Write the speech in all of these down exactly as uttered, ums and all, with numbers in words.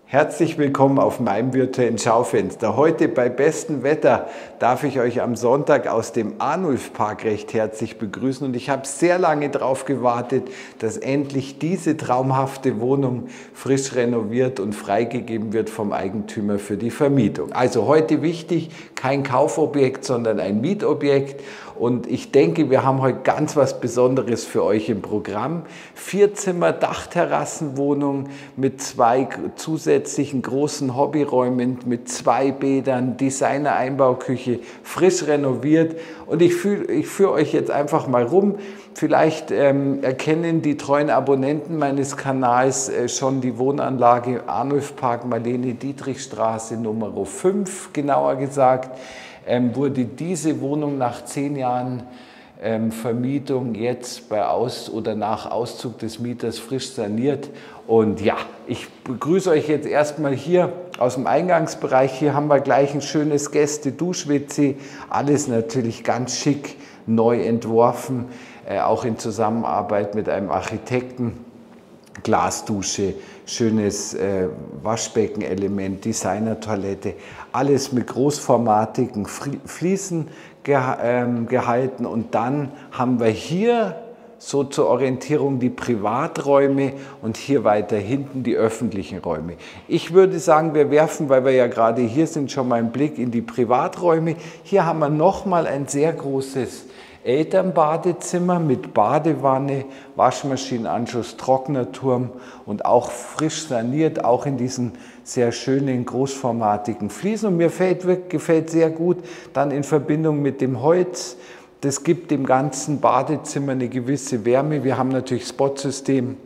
Herzlich willkommen auf meinem virtuellen Schaufenster. Heute bei bestem Wetter darf ich euch am Sonntag aus dem Arnulfpark recht herzlich begrüßen und ich habe sehr lange darauf gewartet, dass endlich diese traumhafte Wohnung frisch renoviert und freigegeben wird vom Eigentümer für die Vermietung. Also heute wichtig, kein Kaufobjekt, sondern ein Mietobjekt. Und ich denke, wir haben heute ganz was Besonderes für euch im Programm. Vierzimmer Dachterrassenwohnung mit zwei zusätzlichen großen Hobbyräumen, mit zwei Bädern, Designer-Einbauküche, frisch renoviert. Und ich, fühl, ich führe euch jetzt einfach mal rum. Vielleicht ähm, erkennen die treuen Abonnenten meines Kanals äh, schon die Wohnanlage Arnulfpark Marlene-Dietrich-Straße Nummer fünf, genauer gesagt. Ähm, wurde diese Wohnung nach zehn Jahren ähm, Vermietung jetzt bei Aus- oder nach Auszug des Mieters frisch saniert. Und ja, ich begrüße euch jetzt erstmal hier aus dem Eingangsbereich. Hier haben wir gleich ein schönes Gäste-Dusch-W C. Alles natürlich ganz schick, neu entworfen, äh, auch in Zusammenarbeit mit einem Architekten. Glasdusche, schönes äh, Waschbeckenelement, Designer-Toilette, alles mit großformatigen Fliesen geha ähm, gehalten. Und dann haben wir hier so zur Orientierung die Privaträume und hier weiter hinten die öffentlichen Räume. Ich würde sagen, wir werfen, weil wir ja gerade hier sind, schon mal einen Blick in die Privaträume. Hier haben wir nochmal ein sehr großes Elternbadezimmer mit Badewanne, Waschmaschinenanschluss, Trocknerturm und auch frisch saniert, auch in diesen sehr schönen großformatigen Fliesen. Und mir gefällt, gefällt sehr gut dann in Verbindung mit dem Holz. Das gibt dem ganzen Badezimmer eine gewisse Wärme. Wir haben natürlich Spotsystem,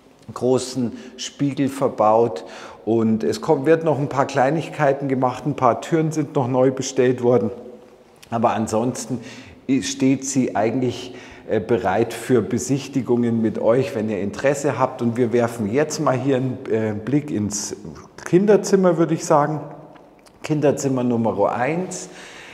großen Spiegel verbaut und es kommt, wird noch ein paar Kleinigkeiten gemacht, ein paar Türen sind noch neu bestellt worden, aber ansonsten steht sie eigentlich bereit für Besichtigungen mit euch, wenn ihr Interesse habt. Und wir werfen jetzt mal hier einen Blick ins Kinderzimmer, würde ich sagen. Kinderzimmer Nummer eins.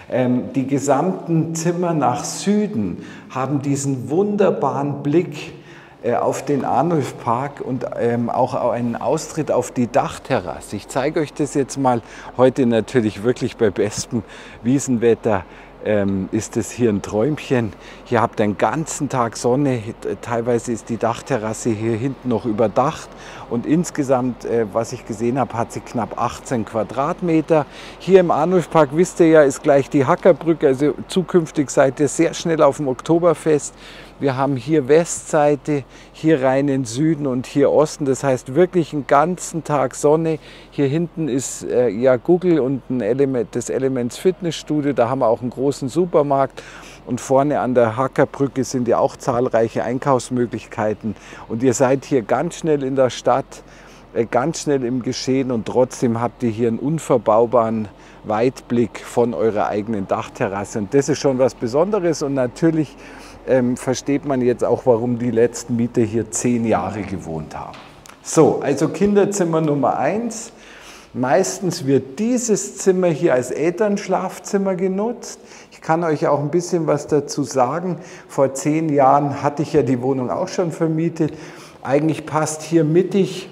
Die gesamten Zimmer nach Süden haben diesen wunderbaren Blick auf den Arnulfpark und auch einen Austritt auf die Dachterrasse. Ich zeige euch das jetzt mal heute natürlich wirklich bei bestem Wiesenwetter. Ähm, ist es hier ein Träumchen. Hier habt ihr den ganzen Tag Sonne, teilweise ist die Dachterrasse hier hinten noch überdacht und insgesamt, äh, was ich gesehen habe, hat sie knapp achtzehn Quadratmeter. Hier im Arnulfpark, wisst ihr ja, ist gleich die Hackerbrücke, also zukünftig seid ihr sehr schnell auf dem Oktoberfest. Wir haben hier Westseite, hier rein in Süden und hier Osten. Das heißt wirklich einen ganzen Tag Sonne. Hier hinten ist äh, ja Google und ein Element, das Elements Fitnessstudio. Da haben wir auch einen großen Supermarkt. Und vorne an der Hackerbrücke sind ja auch zahlreiche Einkaufsmöglichkeiten. Und ihr seid hier ganz schnell in der Stadt, äh, ganz schnell im Geschehen. Und trotzdem habt ihr hier einen unverbaubaren Weitblick von eurer eigenen Dachterrasse. Und das ist schon was Besonderes. Und natürlich Ähm, versteht man jetzt auch, warum die letzten Mieter hier zehn Jahre gewohnt haben. So, also Kinderzimmer Nummer eins. Meistens wird dieses Zimmer hier als Elternschlafzimmer genutzt. Ich kann euch auch ein bisschen was dazu sagen. Vor zehn Jahren hatte ich ja die Wohnung auch schon vermietet. Eigentlich passt hier mittig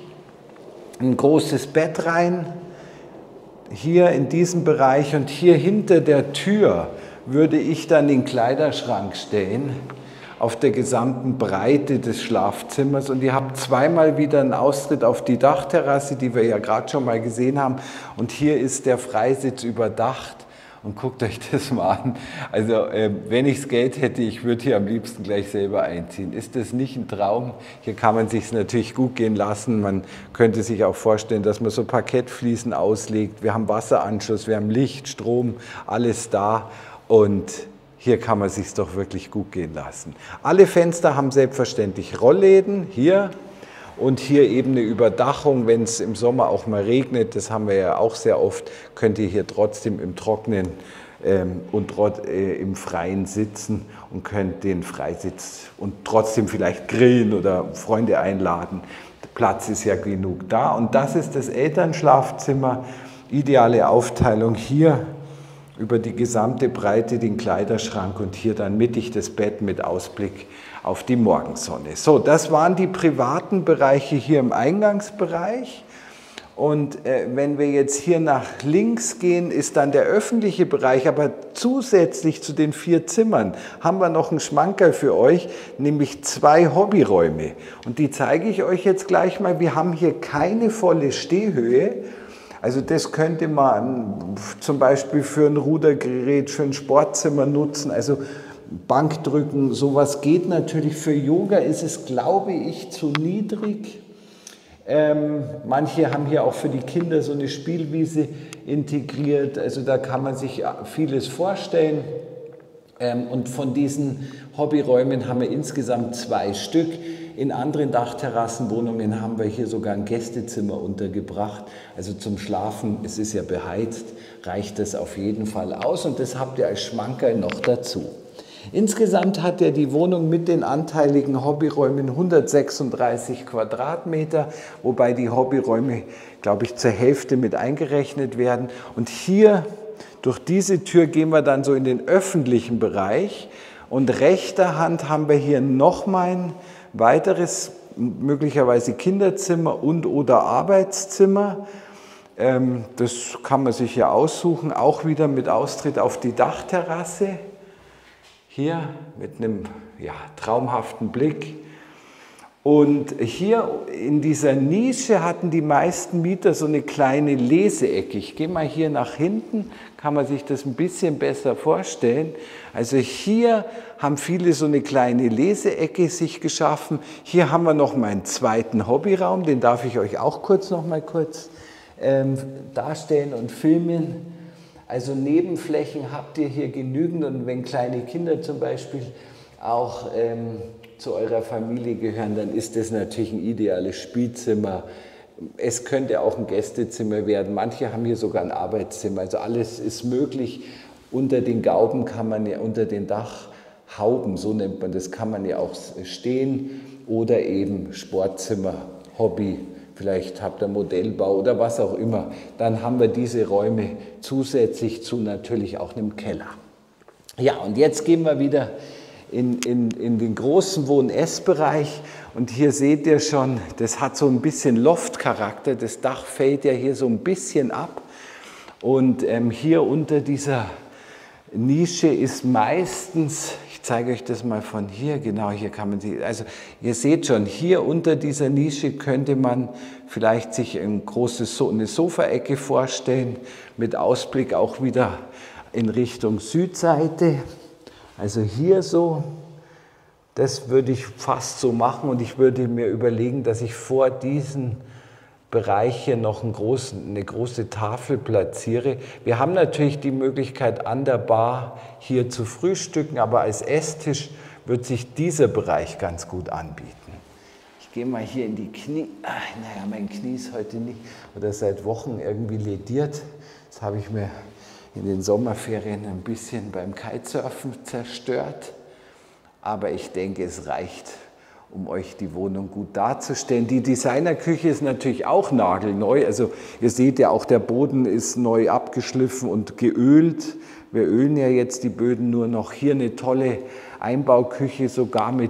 ein großes Bett rein. Hier in diesem Bereich und hier hinter der Tür würde ich dann den Kleiderschrank stellen auf der gesamten Breite des Schlafzimmers und ihr habt zweimal wieder einen Austritt auf die Dachterrasse, die wir ja gerade schon mal gesehen haben und hier ist der Freisitz überdacht und guckt euch das mal an. Also äh, wenn ich das Geld hätte, ich würde hier am liebsten gleich selber einziehen. Ist das nicht ein Traum? Hier kann man sich natürlich gut gehen lassen. Man könnte sich auch vorstellen, dass man so Parkettfliesen auslegt. Wir haben Wasseranschluss, wir haben Licht, Strom, alles da. Und hier kann man es sich doch wirklich gut gehen lassen. Alle Fenster haben selbstverständlich Rollläden, hier und hier eben eine Überdachung, wenn es im Sommer auch mal regnet, das haben wir ja auch sehr oft, könnt ihr hier trotzdem im Trocknen ähm, und äh, im Freien sitzen und könnt den Freisitz und trotzdem vielleicht grillen oder Freunde einladen. Der Platz ist ja genug da und das ist das Elternschlafzimmer, ideale Aufteilung hier. Über die gesamte Breite den Kleiderschrank und hier dann mittig das Bett mit Ausblick auf die Morgensonne. So, das waren die privaten Bereiche hier im Eingangsbereich. Und äh, wenn wir jetzt hier nach links gehen, ist dann der öffentliche Bereich, aber zusätzlich zu den vier Zimmern haben wir noch einen Schmankerl für euch, nämlich zwei Hobbyräume. Und die zeige ich euch jetzt gleich mal. Wir haben hier keine volle Stehhöhe. Also das könnte man zum Beispiel für ein Rudergerät, für ein Sportzimmer nutzen. Also Bankdrücken, sowas geht natürlich. Für Yoga ist es, glaube ich, zu niedrig. Ähm, manche haben hier auch für die Kinder so eine Spielwiese integriert, also da kann man sich vieles vorstellen. Ähm, und von diesen Hobbyräumen haben wir insgesamt zwei Stück. In anderen Dachterrassenwohnungen haben wir hier sogar ein Gästezimmer untergebracht. Also zum Schlafen, es ist ja beheizt, reicht das auf jeden Fall aus und das habt ihr als Schmankerl noch dazu. Insgesamt hat ja die Wohnung mit den anteiligen Hobbyräumen hundertsechsunddreißig Quadratmeter, wobei die Hobbyräume, glaube ich, zur Hälfte mit eingerechnet werden. Und hier, durch diese Tür, gehen wir dann so in den öffentlichen Bereich. Und rechter Hand haben wir hier nochmal ein weiteres, möglicherweise Kinderzimmer und oder Arbeitszimmer. Das kann man sich ja aussuchen, auch wieder mit Austritt auf die Dachterrasse. Hier mit einem ja, traumhaften Blick. Und hier in dieser Nische hatten die meisten Mieter so eine kleine Leseecke. Ich gehe mal hier nach hinten, kann man sich das ein bisschen besser vorstellen. Also hier haben viele so eine kleine Leseecke sich geschaffen. Hier haben wir noch meinen zweiten Hobbyraum, den darf ich euch auch kurz noch mal kurz ähm, darstellen und filmen. Also Nebenflächen habt ihr hier genügend und wenn kleine Kinder zum Beispiel auch ähm, zu eurer Familie gehören, dann ist das natürlich ein ideales Spielzimmer. Es könnte auch ein Gästezimmer werden. Manche haben hier sogar ein Arbeitszimmer. Also alles ist möglich. Unter den Gauben kann man ja, unter den Dachhauben, so nennt man das, kann man ja auch stehen oder eben Sportzimmer, Hobby. Vielleicht habt ihr Modellbau oder was auch immer. Dann haben wir diese Räume zusätzlich zu natürlich auch einem Keller. Ja, und jetzt gehen wir wieder in, in, in den großen Wohn-Ess-Bereich. Und hier seht ihr schon, das hat so ein bisschen Loftcharakter. Das Dach fällt ja hier so ein bisschen ab. Und ähm, hier unter dieser Nische ist meistens, ich zeige euch das mal von hier, genau hier kann man sie, also ihr seht schon, hier unter dieser Nische könnte man vielleicht sich ein großes, eine Sofaecke vorstellen, mit Ausblick auch wieder in Richtung Südseite, also hier so, das würde ich fast so machen und ich würde mir überlegen, dass ich vor diesen Bereich hier noch einen großen, eine große Tafel platziere. Wir haben natürlich die Möglichkeit, an der Bar hier zu frühstücken, aber als Esstisch wird sich dieser Bereich ganz gut anbieten. Ich gehe mal hier in die Knie. Ach, naja, mein Knie ist heute nicht oder seit Wochen irgendwie lediert. Das habe ich mir in den Sommerferien ein bisschen beim Kitesurfen zerstört. Aber ich denke, es reicht, um euch die Wohnung gut darzustellen. Die Designerküche ist natürlich auch nagelneu. Also ihr seht ja auch, der Boden ist neu abgeschliffen und geölt. Wir ölen ja jetzt die Böden nur noch. Hier eine tolle Einbauküche, sogar mit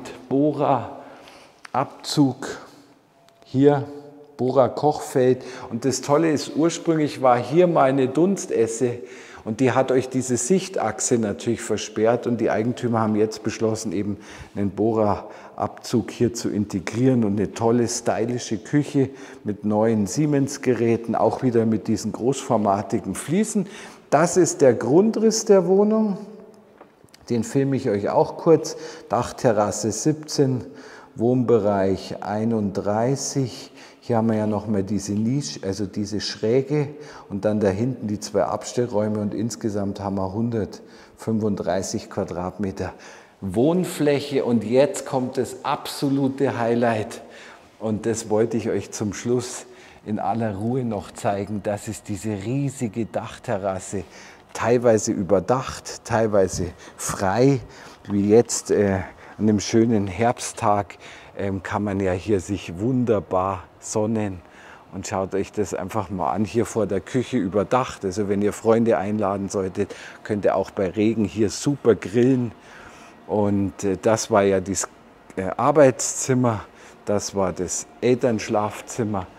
Bohrer-Abzug. Hier Bohrer-Kochfeld. Und das Tolle ist, ursprünglich war hier mal eine Dunstesse. Und die hat euch diese Sichtachse natürlich versperrt und die Eigentümer haben jetzt beschlossen, eben einen Bohrerabzug hier zu integrieren und eine tolle, stylische Küche mit neuen Siemens-Geräten, auch wieder mit diesen großformatigen Fliesen. Das ist der Grundriss der Wohnung, den filme ich euch auch kurz. Dachterrasse siebzehn, Wohnbereich einunddreißig. Hier haben wir ja nochmal diese Nische, also diese Schräge und dann da hinten die zwei Abstellräume und insgesamt haben wir hundertfünfunddreißig Quadratmeter Wohnfläche. Und jetzt kommt das absolute Highlight und das wollte ich euch zum Schluss in aller Ruhe noch zeigen. Das ist diese riesige Dachterrasse, teilweise überdacht, teilweise frei, wie jetzt äh, an einem schönen Herbsttag ähm, kann man ja hier sich wunderbar sonnen. Und schaut euch das einfach mal an, hier vor der Küche überdacht. Also wenn ihr Freunde einladen solltet, könnt ihr auch bei Regen hier super grillen. Und äh, das war ja das äh, Arbeitszimmer, das war das Elternschlafzimmer.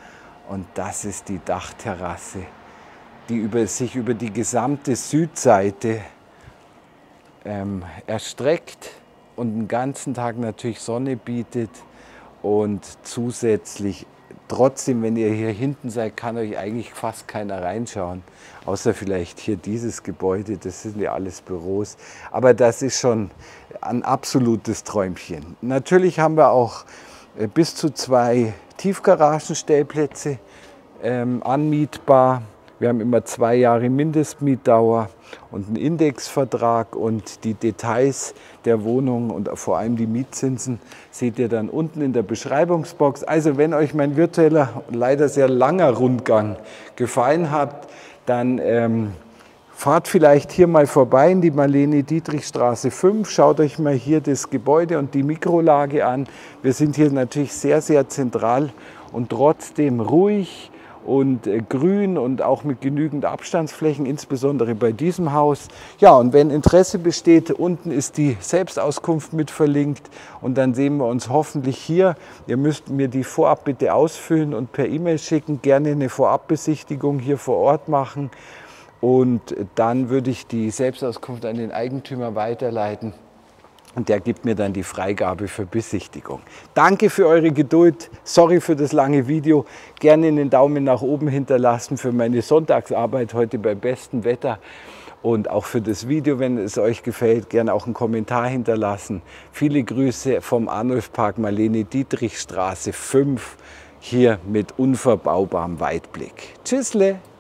Und das ist die Dachterrasse, die über, sich über die gesamte Südseite ähm, erstreckt und den ganzen Tag natürlich Sonne bietet. Und zusätzlich, trotzdem, wenn ihr hier hinten seid, kann euch eigentlich fast keiner reinschauen. Außer vielleicht hier dieses Gebäude, das sind ja alles Büros. Aber das ist schon ein absolutes Träumchen. Natürlich haben wir auch bis zu zwei Tiefgaragenstellplätze ähm, anmietbar. Wir haben immer zwei Jahre Mindestmietdauer und einen Indexvertrag, und die Details der Wohnung und vor allem die Mietzinsen seht ihr dann unten in der Beschreibungsbox. Also wenn euch mein virtueller, leider sehr langer Rundgang gefallen hat, dann ähm, fahrt vielleicht hier mal vorbei in die Marlene-Dietrich-Straße fünf, schaut euch mal hier das Gebäude und die Mikrolage an. Wir sind hier natürlich sehr, sehr zentral und trotzdem ruhig und äh, grün und auch mit genügend Abstandsflächen, insbesondere bei diesem Haus. Ja, und wenn Interesse besteht, unten ist die Selbstauskunft mit verlinkt, und dann sehen wir uns hoffentlich hier. Ihr müsst mir die vorab bitte ausfüllen und per E-Mail schicken, gerne eine Vorabbesichtigung hier vor Ort machen, und dann würde ich die Selbstauskunft an den Eigentümer weiterleiten. Und der gibt mir dann die Freigabe für Besichtigung. Danke für eure Geduld. Sorry für das lange Video. Gerne einen Daumen nach oben hinterlassen für meine Sonntagsarbeit heute bei bestem Wetter. Und auch für das Video, wenn es euch gefällt, gerne auch einen Kommentar hinterlassen. Viele Grüße vom Arnulfpark Marlene-Dietrich-Straße fünf, hier mit unverbaubarem Weitblick. Tschüssle!